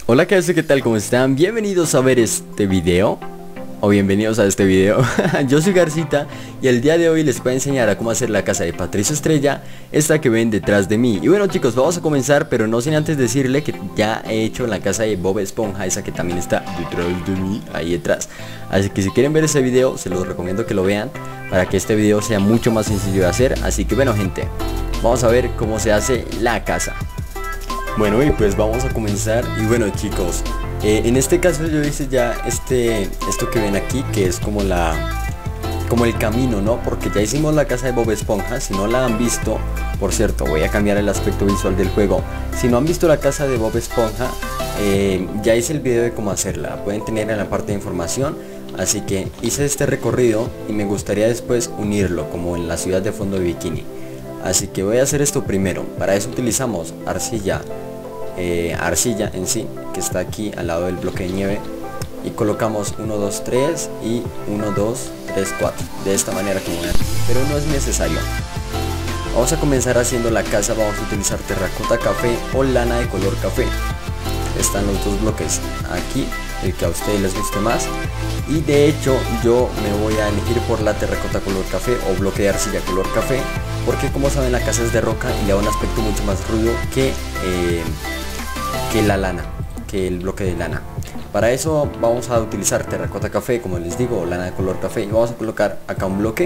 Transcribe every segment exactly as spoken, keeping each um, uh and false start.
Hola, ¿qué hace? ¿Qué tal? ¿Cómo están? Bienvenidos a ver este video o bienvenidos a este video. Yo soy Garcita y el día de hoy les voy a enseñar a cómo hacer la casa de Patricio Estrella, esta que ven detrás de mí. Y bueno, chicos, vamos a comenzar, pero no sin antes decirle que ya he hecho la casa de Bob Esponja, esa que también está detrás de mí, ahí detrás. Así que si quieren ver ese video, se los recomiendo que lo vean para que este video sea mucho más sencillo de hacer. Así que bueno, gente, vamos a ver cómo se hace la casa. Bueno, y pues vamos a comenzar. Y bueno, chicos, eh, en este caso yo hice ya este esto que ven aquí, que es como la como el camino, ¿no? Porque ya hicimos la casa de Bob Esponja. Si no la han visto, por cierto, voy a cambiar el aspecto visual del juego. Si no han visto la casa de Bob Esponja, eh, ya hice el video de cómo hacerla, pueden tener en la parte de información. Así que hice este recorrido y me gustaría después unirlo como en la ciudad de fondo de bikini. Así que voy a hacer esto primero. Para eso utilizamos arcilla, eh, arcilla en sí, que está aquí al lado del bloque de nieve. Y colocamos uno, dos, tres y uno, dos, tres, cuatro. De esta manera como ven. Pero no es necesario. Vamos a comenzar haciendo la casa. Vamos a utilizar terracota café o lana de color café. Están los dos bloques aquí, el que a ustedes les guste más. Y de hecho yo me voy a elegir por la terracota color café o bloque de arcilla color café, porque como saben la casa es de roca y le da un aspecto mucho más rudo que, eh, que la lana, que el bloque de lana. Para eso vamos a utilizar terracota café, como les digo, o lana de color café, y vamos a colocar acá un bloque.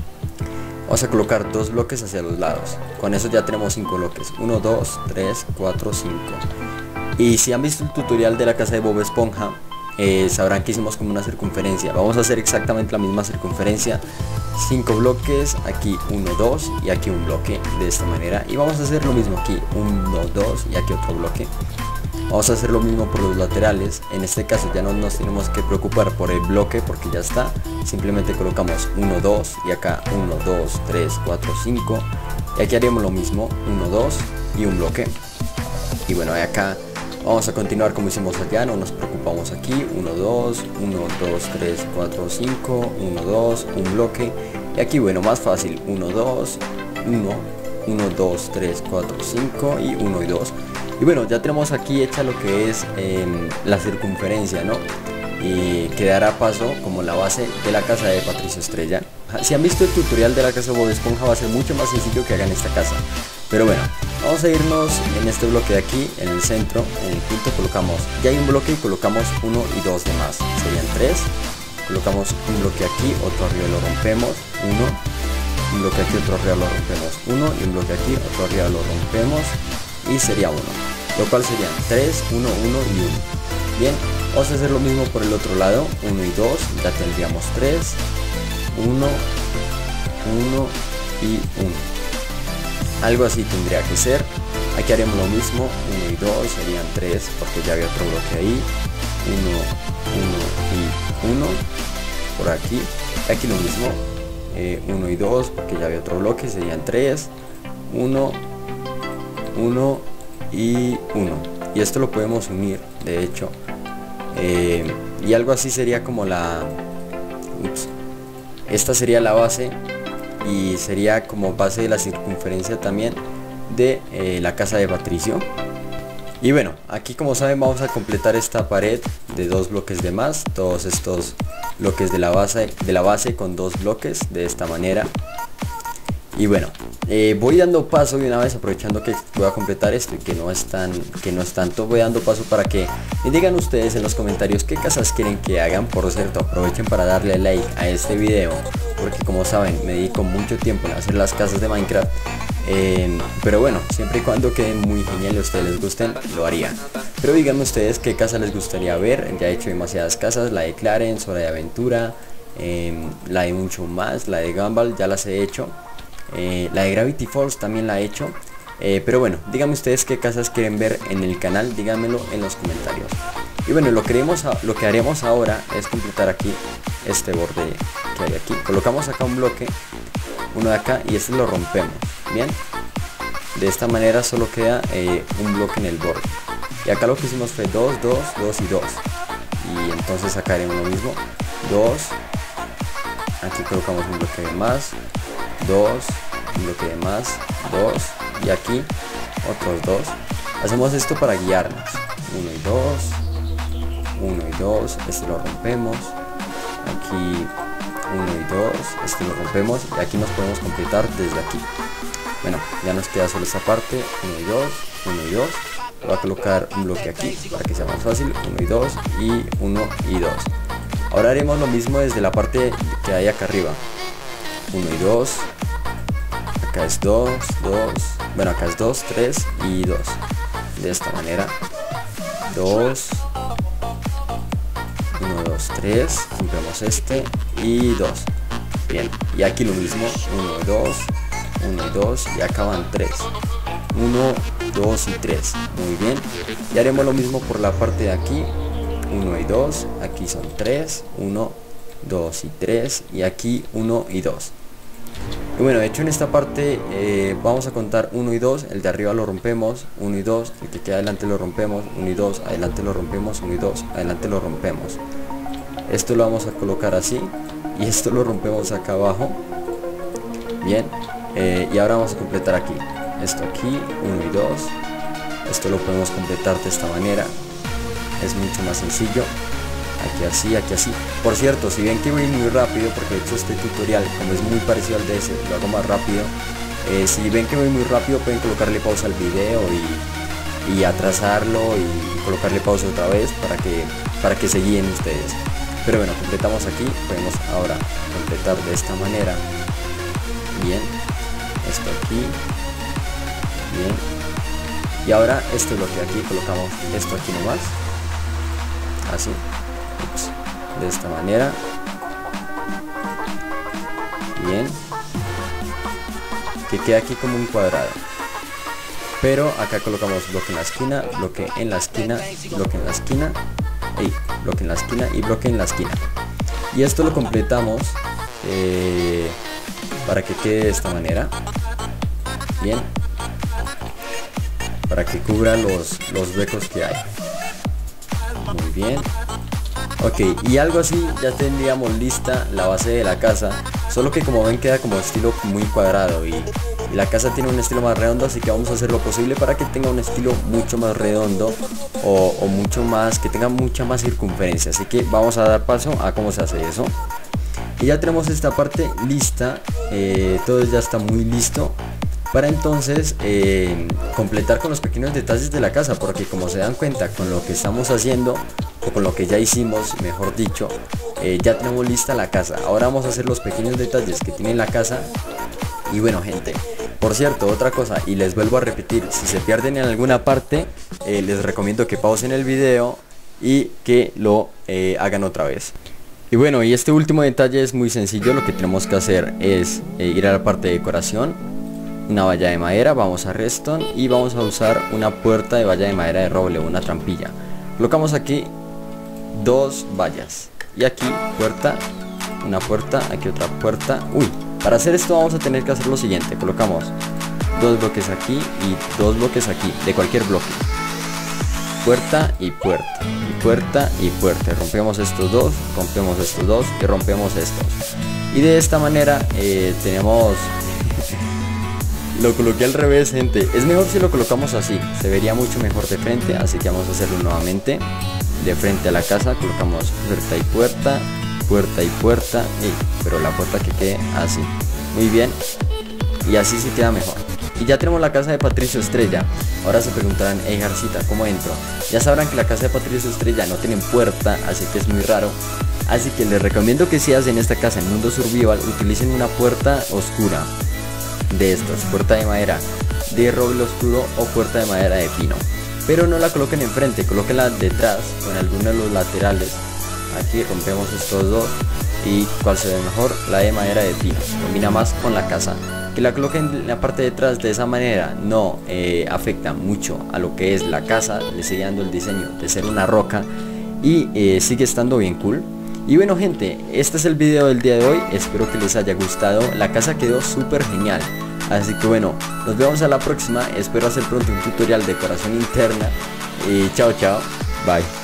Vamos a colocar dos bloques hacia los lados. Con eso ya tenemos cinco bloques, uno, dos, tres, cuatro, cinco. Y si han visto el tutorial de la casa de Bob Esponja, eh, sabrán que hicimos como una circunferencia. Vamos a hacer exactamente la misma circunferencia, cinco bloques, aquí uno, dos y aquí un bloque, de esta manera. Y vamos a hacer lo mismo aquí, uno, dos y aquí otro bloque. Vamos a hacer lo mismo por los laterales. En este caso ya no nos tenemos que preocupar por el bloque porque ya está. Simplemente colocamos uno, dos y acá uno, dos, tres, cuatro, cinco. Y aquí haremos lo mismo, uno, dos y un bloque. Y bueno, acá vamos a continuar como hicimos allá, no nos preocupamos aquí, uno, dos, uno, dos, tres, cuatro, cinco, uno, dos, un bloque. Y aquí bueno, más fácil, uno, dos, uno, uno, dos, tres, cuatro, cinco y uno y dos. Y bueno, ya tenemos aquí hecha lo que es eh, la circunferencia, ¿no? Y quedará paso como la base de la casa de Patricio Estrella. Si han visto el tutorial de la casa de Bob Esponja, va a ser mucho más sencillo que hagan esta casa. Pero bueno, vamos a irnos en este bloque de aquí, en el centro, en el punto colocamos, ya hay un bloque y colocamos uno y dos de más, serían tres. Colocamos un bloque aquí, otro arriba lo rompemos, uno, un bloque aquí, otro arriba lo rompemos, uno, y un bloque aquí, otro arriba lo rompemos, y sería uno, lo cual serían tres, uno, uno y uno. Bien, vamos a hacer lo mismo por el otro lado, uno y dos, ya tendríamos tres, uno, uno y uno. Algo así tendría que ser. Aquí haremos lo mismo, uno y dos serían tres porque ya había otro bloque ahí, uno, uno y uno por aquí. Aquí lo mismo, eh, uno y dos porque ya había otro bloque, serían tres, uno, uno y uno. Y esto lo podemos unir, de hecho, eh, y algo así sería como la ups, esta sería la base y sería como base de la circunferencia también de eh, la casa de Patricio. Y bueno, aquí como saben vamos a completar esta pared de dos bloques de más, todos estos bloques de la base de la base con dos bloques de esta manera. Y bueno, eh, voy dando paso de una vez, aprovechando que voy a completar esto y que no es tan, que no es tanto, voy dando paso para que me digan ustedes en los comentarios qué casas quieren que hagan. Por cierto, aprovechen para darle like a este video, porque como saben me dedico mucho tiempo en hacer las casas de Minecraft. Eh, pero bueno, siempre y cuando queden muy geniales, a ustedes les gusten, lo haría. Pero díganme ustedes qué casa les gustaría ver. Ya he hecho demasiadas casas, la de Clarence, Hora de Aventura, eh, la de mucho más, la de Gumball, ya las he hecho. Eh, la de Gravity Falls también la he hecho. eh, Pero bueno, díganme ustedes qué casas quieren ver en el canal, díganmelo en los comentarios. Y bueno, lo que, haremos, lo que haremos ahora es completar aquí este borde que hay aquí. Colocamos acá un bloque, uno de acá, y este lo rompemos. Bien, de esta manera solo queda eh, un bloque en el borde. Y acá lo que hicimos fue dos, dos, dos y dos. Y entonces acá haremos lo mismo, dos. Aquí colocamos un bloque de más, dos, un bloque de más, dos, y aquí otros dos. Hacemos esto para guiarnos. uno y dos, uno y dos, este lo rompemos, aquí uno y dos, este lo rompemos y aquí nos podemos completar desde aquí. Bueno, ya nos queda solo esta parte, uno y dos, uno y dos. Voy a colocar un bloque aquí para que sea más fácil, uno y dos y uno y dos. Ahora haremos lo mismo desde la parte que hay acá arriba, uno y dos, acá es dos, dos, bueno acá es dos, tres y dos, de esta manera, dos, uno, dos, tres, rompemos este y dos. Bien, y aquí lo mismo, uno y dos, uno y dos y acá van tres, uno, dos y tres. Muy bien, y haremos lo mismo por la parte de aquí, uno y dos, aquí son tres, uno, dos y tres y aquí uno y dos. Y bueno, de hecho en esta parte eh, vamos a contar uno y dos, el de arriba lo rompemos, uno y dos, el que queda adelante lo rompemos, uno y dos, adelante lo rompemos, uno y dos, adelante lo rompemos. Esto lo vamos a colocar así y esto lo rompemos acá abajo. Bien, eh, y ahora vamos a completar aquí, esto aquí, uno y dos, esto lo podemos completar de esta manera, es mucho más sencillo. Aquí así, aquí así. Por cierto, si ven que voy muy rápido, porque de hecho este tutorial, como es muy parecido al de ese, lo hago más rápido. eh, Si ven que voy muy rápido, pueden colocarle pausa al video y, y atrasarlo y colocarle pausa otra vez para que, para que se guíen ustedes. Pero bueno, completamos aquí, podemos ahora completar de esta manera. Bien, esto aquí. Bien. Y ahora este bloque aquí, colocamos esto aquí nomás. Así. Ups, de esta manera. Bien, que queda aquí como un cuadrado, pero acá colocamos bloque en la esquina, bloque en la esquina, bloque en la esquina y bloque en la esquina y bloque en la esquina, y esto lo completamos eh, para que quede de esta manera. Bien, para que cubra los, los huecos que hay. Muy bien. Ok, y algo así ya tendríamos lista la base de la casa, solo que como ven queda como estilo muy cuadrado y, y la casa tiene un estilo más redondo, así que vamos a hacer lo posible para que tenga un estilo mucho más redondo o, o mucho más, que tenga mucha más circunferencia, así que vamos a dar paso a cómo se hace eso. Y ya tenemos esta parte lista, eh, todo ya está muy listo para entonces eh, completar con los pequeños detalles de la casa, porque como se dan cuenta con lo que estamos haciendo o con lo que ya hicimos, mejor dicho, eh, ya tenemos lista la casa. Ahora vamos a hacer los pequeños detalles que tiene la casa. Y bueno gente, por cierto, otra cosa, y les vuelvo a repetir, si se pierden en alguna parte, eh, les recomiendo que pausen el video y que lo eh, hagan otra vez. Y bueno, y este último detalle es muy sencillo. Lo que tenemos que hacer es eh, ir a la parte de decoración, una valla de madera, vamos a redstone y vamos a usar una puerta de valla de madera de roble, una trampilla. Colocamos aquí dos vallas y aquí puerta, una puerta, aquí otra puerta. Uy, para hacer esto vamos a tener que hacer lo siguiente: colocamos dos bloques aquí y dos bloques aquí, de cualquier bloque, puerta y puerta, y puerta y puerta. Rompemos estos dos, rompemos estos dos y rompemos estos, y de esta manera eh, tenemos... Lo coloqué al revés, gente. Es mejor si lo colocamos así, se vería mucho mejor de frente, así que vamos a hacerlo nuevamente. De frente a la casa colocamos puerta y puerta, puerta y puerta, y, pero la puerta que quede así. Muy bien, y así se queda mejor. Y ya tenemos la casa de Patricio Estrella. Ahora se preguntarán, hey Garcita, ¿cómo entro? Ya sabrán que la casa de Patricio Estrella no tiene puerta, así que es muy raro. Así que les recomiendo que si hacen esta casa en Mundo Survival, utilicen una puerta oscura de estas, puerta de madera de roble oscuro o puerta de madera de pino, pero no la coloquen enfrente, colóquenla detrás o en alguno de los laterales. Aquí rompemos estos dos y cuál se ve mejor, la de madera de pino, combina más con la casa. Que la coloquen en la parte de atrás, de esa manera no eh, afecta mucho a lo que es la casa, le sigue dando el diseño de ser una roca y eh, sigue estando bien cool. Y bueno gente, este es el video del día de hoy, espero que les haya gustado, la casa quedó súper genial. Así que bueno, nos vemos a la próxima, espero hacer pronto un tutorial de decoración interna y chao chao, bye.